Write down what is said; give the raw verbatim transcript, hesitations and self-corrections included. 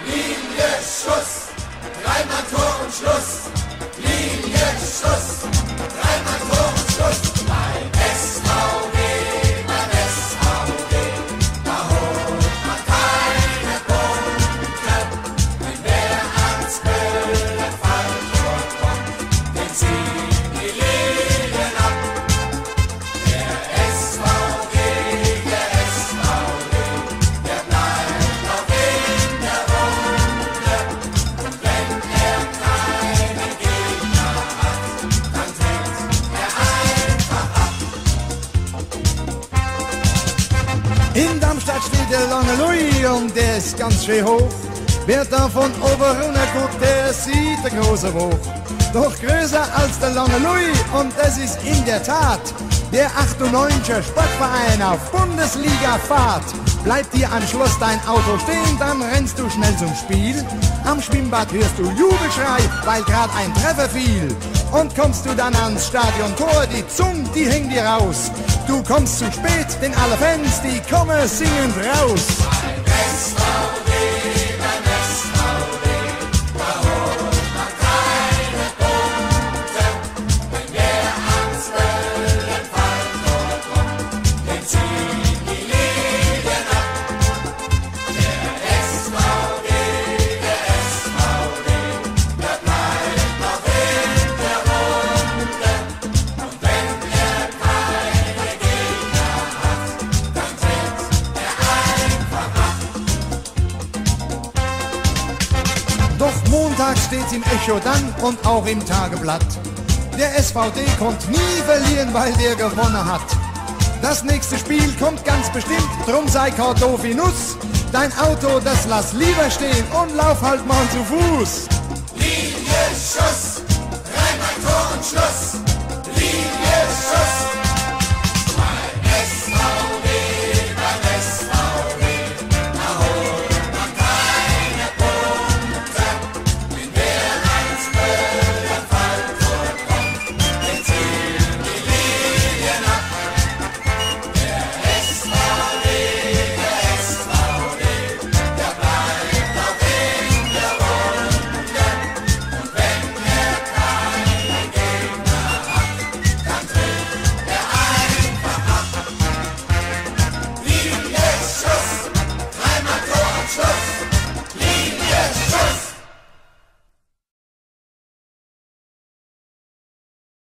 Linie, Schuss, dreimal Tor und Schluss. Linie, Schuss, dreimal Tor und Schluss. Beim S V W, beim S V W, da holt man keine Punkte. Wenn wer ans Mühlenfalltor kommt, den ziehen die Linien ab. Der S V W, der S V W, der bleibt noch in der Runde. Und wenn er keinen Gegner hat, dann tritt er einfach ab. In Darmstadt steht der lange Louis und der ist ganz schön hoch. Wer da von oben runter guckt, der sieht der große hoch. Doch größer als der lange Louis und das ist in der Tat der achtundneunziger Sportverein auf Bundesliga-Fahrt. Bleibt dir am Schluss dein Auto stehen, dann rennst du schnell zum Spiel. Am Schwimmbad hörst du Jubelschrei, weil grad ein Treffer fiel. Und kommst du dann ans Stadiontor, die Zunge, die hängt dir raus. Du kommst zu spät, denn alle Fans, die kommen singend raus. Beim S V W, beim S V W, da holt man keine Punkte. Wenn wer ans Mühlenfalltor kommt, den ziehen die Linien ab. Der S V W, der S V W, der bleibt noch in der Runde. Und wenn er keine Gegner hat, dann tritt er einfach ab. Doch Montag steht's im Echo dann und auch im Tageblatt. Der S V D konnte nie verlieren, weil der gewonnen hat. Das nächste Spiel kommt ganz bestimmt, drum sei kein doof wie Nuss. Dein Auto, das lass lieber stehen und lauf halt mal zu Fuß. Linie, Schuss, dreimal Tor und Schluss.